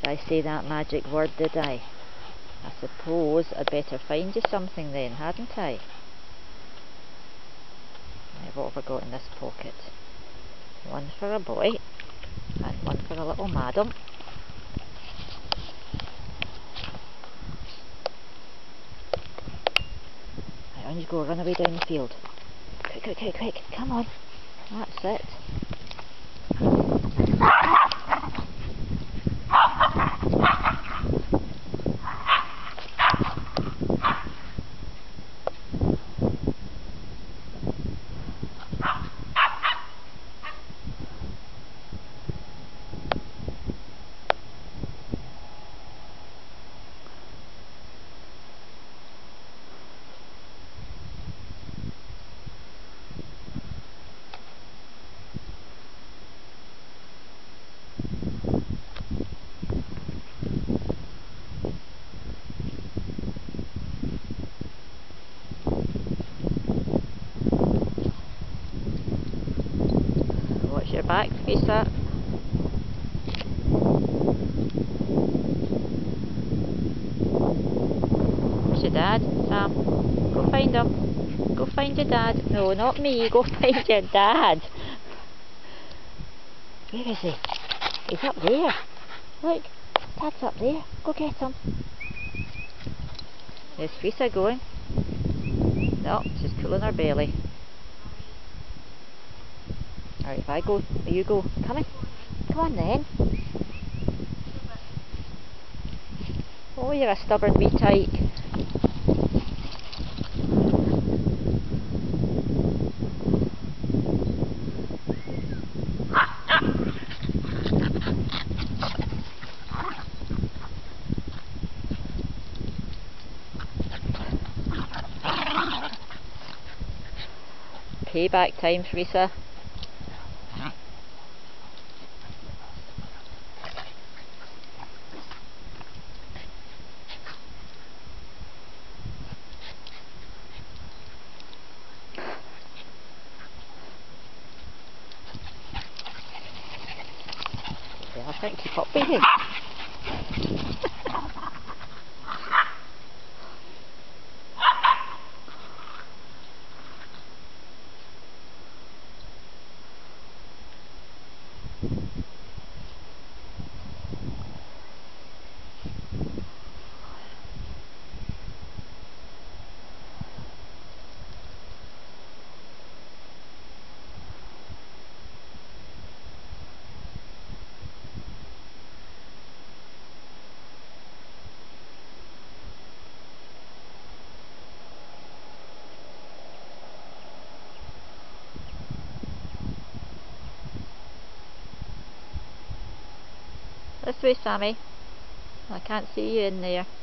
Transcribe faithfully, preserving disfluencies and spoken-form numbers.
Did I say that magic word, did I? I suppose I'd better find you something then, hadn't I? Right, what have I got in this pocket? One for a boy, and one for a little madam. Right, on you go, run away down the field. Quick, quick, quick, quick, come on. That's it. Watch your back, Frisa. Where's your dad, Sam? Go find him. Go find your dad. No, not me. Go find your dad. Where is he? He's up there. Look, Dad's up there. Go get him. There's Frisa going. No, she's cooling her belly. Alright, if I go, you go. Come in. Come on then. Oh, you're a stubborn wee tyke. Payback time, Frisa. Yeah, I think keep up with him. This way, Sammy. I can't see you in there.